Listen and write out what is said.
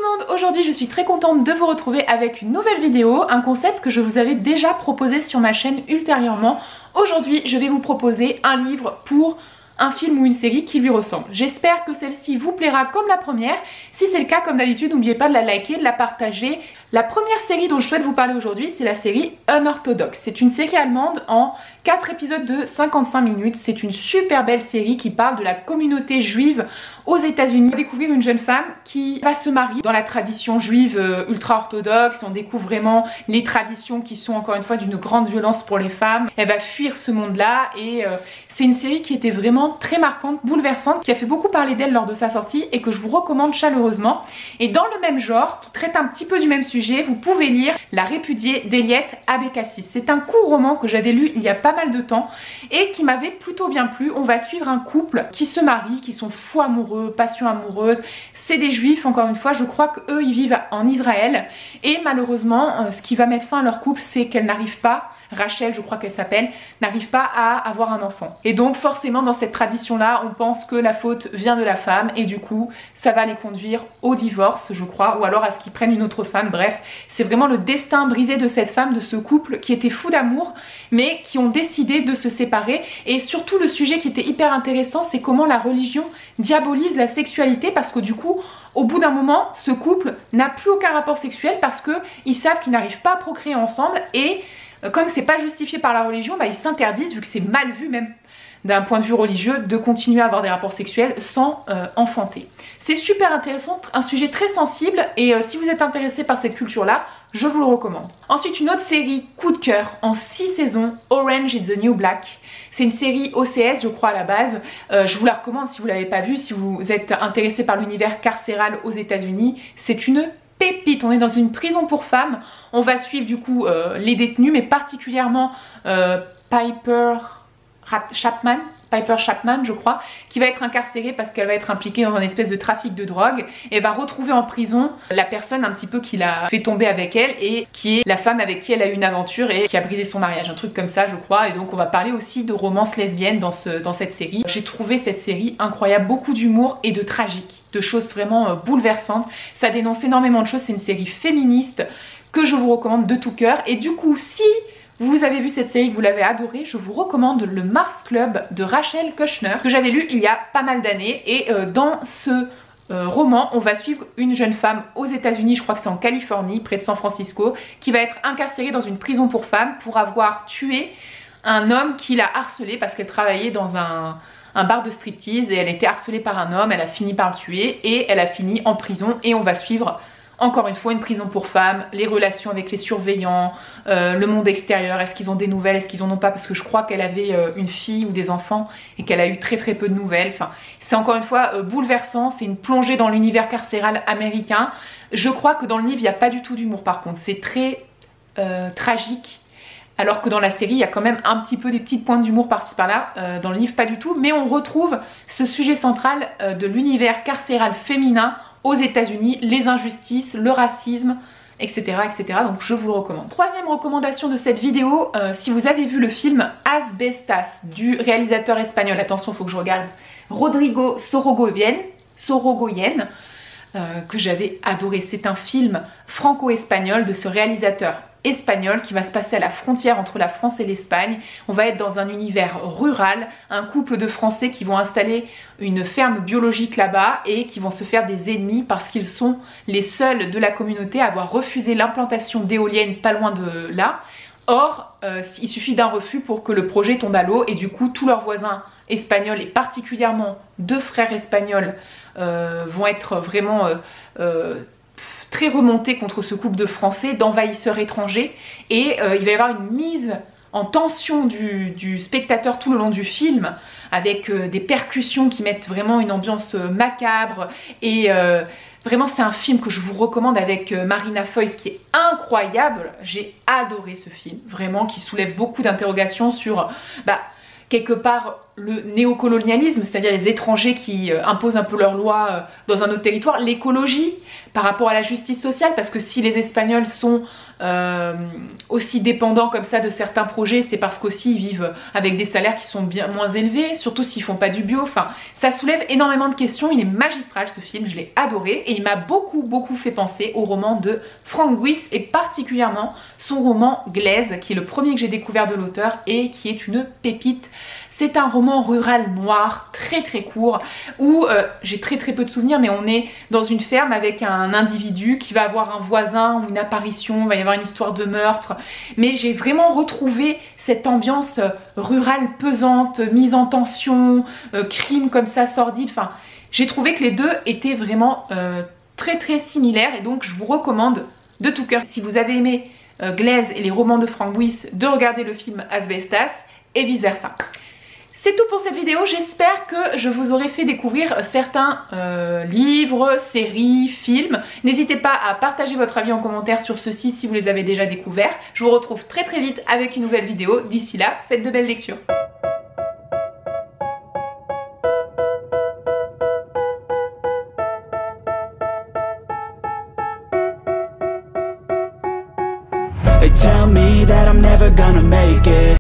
le monde, aujourd'hui je suis très contente de vous retrouver avec une nouvelle vidéo, un concept que je vous avais déjà proposé sur ma chaîne ultérieurement. Aujourd'hui je vais vous proposer un livre pour un film ou une série qui lui ressemble. J'espère que celle-ci vous plaira comme la première. Si c'est le cas, comme d'habitude, n'oubliez pas de la liker, de la partager. La première série dont je souhaite vous parler aujourd'hui, c'est la série Unorthodox. C'est une série allemande en 4 épisodes de 55 minutes. C'est une super belle série qui parle de la communauté juive aux États-Unis. On va découvrir une jeune femme qui va se marier dans la tradition juive ultra-orthodoxe. On découvre vraiment les traditions qui sont encore une fois d'une grande violence pour les femmes. Elle va fuir ce monde-là et c'est une série qui était vraiment très marquante, bouleversante, qui a fait beaucoup parler d'elle lors de sa sortie et que je vous recommande chaleureusement. Et dans le même genre, qui traite un petit peu du même sujet, vous pouvez lire La répudiée d'Eliette Abécassis. C'est un court roman que j'avais lu il y a pas mal de temps et qui m'avait plutôt bien plu. On va suivre un couple qui se marie, qui sont fous amoureux, passion amoureuse. C'est des juifs, encore une fois, je crois qu'eux ils vivent en Israël et malheureusement ce qui va mettre fin à leur couple, c'est qu'elle n'arrive pas, Rachel je crois qu'elle s'appelle, n'arrive pas à avoir un enfant. Et donc forcément dans cette tradition là on pense que la faute vient de la femme et du coup ça va les conduire au divorce je crois, ou alors à ce qu'ils prennent une autre femme. Bref, c'est vraiment le destin brisé de cette femme, de ce couple qui était fou d'amour mais qui ont décidé de se séparer. Et surtout le sujet qui était hyper intéressant, c'est comment la religion diabolise la sexualité, parce que du coup au bout d'un moment ce couple n'a plus aucun rapport sexuel parce qu'ils savent qu'ils n'arrivent pas à procréer ensemble et comme c'est pas justifié par la religion, ils s'interdisent, vu que c'est mal vu même d'un point de vue religieux, de continuer à avoir des rapports sexuels sans enfanter. C'est super intéressant, un sujet très sensible et si vous êtes intéressé par cette culture-là, je vous le recommande. Ensuite, une autre série coup de cœur en 6 saisons, Orange is the New Black. C'est une série OCS, je crois à la base. Je vous la recommande si vous l'avez pas vue, si vous êtes intéressé par l'univers carcéral aux États-Unis. C'est une pépite. On est dans une prison pour femmes. On va suivre du coup les détenus, mais particulièrement Piper Chapman je crois, qui va être incarcérée parce qu'elle va être impliquée dans une espèce de trafic de drogue et va retrouver en prison la personne un petit peu qui l'a fait tomber avec elle et qui est la femme avec qui elle a eu une aventure et qui a brisé son mariage, un truc comme ça je crois. Et donc on va parler aussi de romance lesbienne dans cette série. J'ai trouvé cette série incroyable, beaucoup d'humour et de tragique, de choses vraiment bouleversantes. Ça dénonce énormément de choses, c'est une série féministe que je vous recommande de tout cœur. Et du coup, si vous avez vu cette série, que vous l'avez adorée, je vous recommande le Mars Club de Rachel Kushner, que j'avais lu il y a pas mal d'années. Et dans ce roman, on va suivre une jeune femme aux États-Unis, je crois que c'est en Californie, près de San Francisco, qui va être incarcérée dans une prison pour femmes pour avoir tué un homme qui l'a harcelée parce qu'elle travaillait dans un bar de striptease et elle était harcelée par un homme. Elle a fini par le tuer et elle a fini en prison et on va suivre encore une fois une prison pour femmes, les relations avec les surveillants, le monde extérieur, est-ce qu'ils ont des nouvelles, est-ce qu'ils en ont pas, parce que je crois qu'elle avait une fille ou des enfants et qu'elle a eu très peu de nouvelles. Enfin, c'est encore une fois bouleversant, c'est une plongée dans l'univers carcéral américain. Je crois que dans le livre il n'y a pas du tout d'humour par contre, c'est très tragique. Alors que dans la série, il y a quand même un petit peu des petites pointes d'humour par-ci par-là. Dans le livre, pas du tout. Mais on retrouve ce sujet central de l'univers carcéral féminin aux États-Unis, les injustices, le racisme, etc., etc. Donc je vous le recommande. Troisième recommandation de cette vidéo, si vous avez vu le film Asbestas du réalisateur espagnol, attention, il faut que je regarde, Rodrigo Sorogoyen, que j'avais adoré. C'est un film franco-espagnol de ce réalisateur espagnol qui va se passer à la frontière entre la France et l'Espagne. On va être dans un univers rural, un couple de Français qui vont installer une ferme biologique là-bas et qui vont se faire des ennemis parce qu'ils sont les seuls de la communauté à avoir refusé l'implantation d'éoliennes pas loin de là. Or, il suffit d'un refus pour que le projet tombe à l'eau et du coup tous leurs voisins espagnols et particulièrement 2 frères espagnols vont être vraiment très remonté contre ce couple de Français, d'envahisseurs étrangers, et il va y avoir une mise en tension du spectateur tout le long du film avec des percussions qui mettent vraiment une ambiance macabre et vraiment c'est un film que je vous recommande avec Marina Foïs qui est incroyable. J'ai adoré ce film, vraiment, qui soulève beaucoup d'interrogations sur quelque part le néocolonialisme, c'est-à-dire les étrangers qui imposent un peu leurs lois dans un autre territoire, l'écologie par rapport à la justice sociale, parce que si les Espagnols sont aussi dépendants comme ça de certains projets, c'est parce qu'aussi ils vivent avec des salaires qui sont bien moins élevés, surtout s'ils font pas du bio. Enfin, ça soulève énormément de questions. Il est magistral ce film, je l'ai adoré et il m'a beaucoup fait penser au roman de Frank Buys et particulièrement son roman Glaise, qui est le premier que j'ai découvert de l'auteur et qui est une pépite. C'est un roman rural noir, très court, où j'ai très peu de souvenirs, mais on est dans une ferme avec un individu qui va avoir un voisin ou une apparition, il va y avoir une histoire de meurtre. Mais j'ai vraiment retrouvé cette ambiance rurale pesante, mise en tension, crime comme ça, sordide. Enfin, j'ai trouvé que les deux étaient vraiment très similaires et donc je vous recommande de tout cœur, si vous avez aimé Glaise et les romans de Frank Buys, de regarder le film Asbestas et vice versa. C'est tout pour cette vidéo, j'espère que je vous aurai fait découvrir certains livres, séries, films. N'hésitez pas à partager votre avis en commentaire sur ceux-ci si vous les avez déjà découverts. Je vous retrouve très vite avec une nouvelle vidéo. D'ici là, faites de belles lectures. They tell me that I'm never gonna make it.